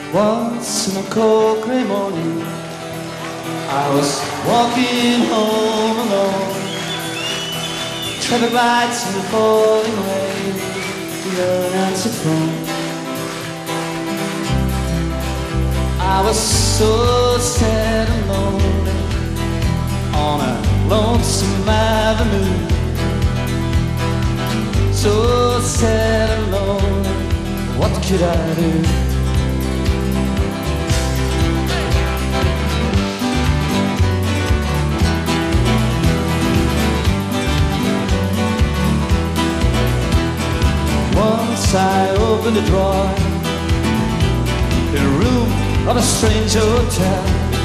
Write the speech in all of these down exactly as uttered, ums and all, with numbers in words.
Once in a cold grey morning, I was walking home alone. Traffic lights and the falling rain, the unanswered phone. I was so sad and lonely on a lonesome avenue. So sad and lonely, what could I do? Once I opened a drawer in a room of a strange hotel.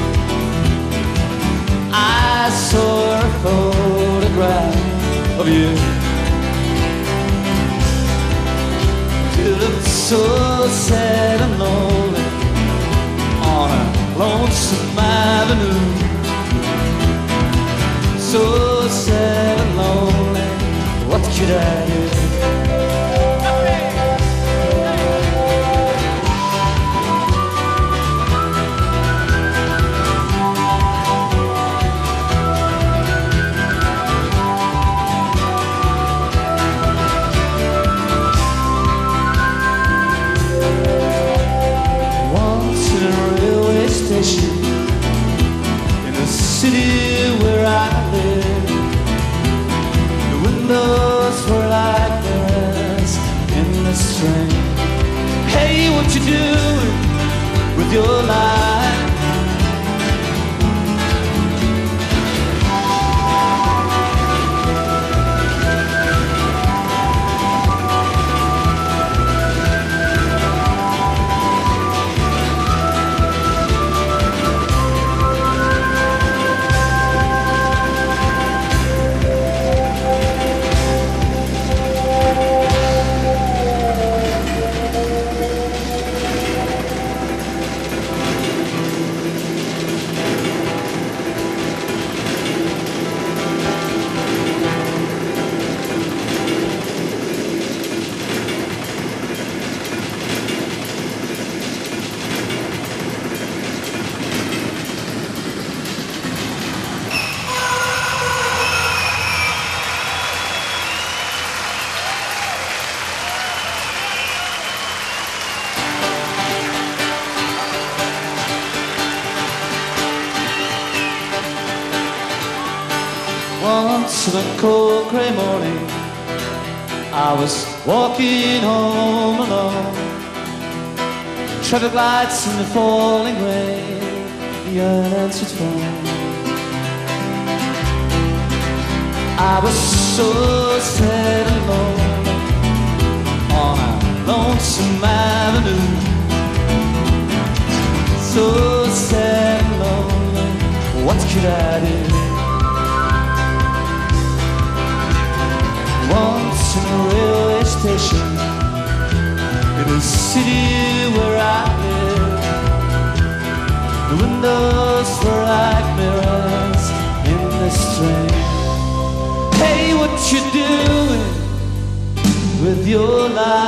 I saw a photograph of you. You looked so sad and lonely on a lonesome avenue. So sad and lonely, what could I do? In the city where I live, the windows were like mirrors in this train. Hey, what you doing with your life? Once in a cold grey morning, I was walking home alone. Traffic lights and the falling rain, the unanswered phone. I was so sad and lonely on a lonesome avenue. So sad and lonely, what could I do? Once in a railway station, in a city where I live, the windows were like mirrors in this train. Hey, what you doing with your life?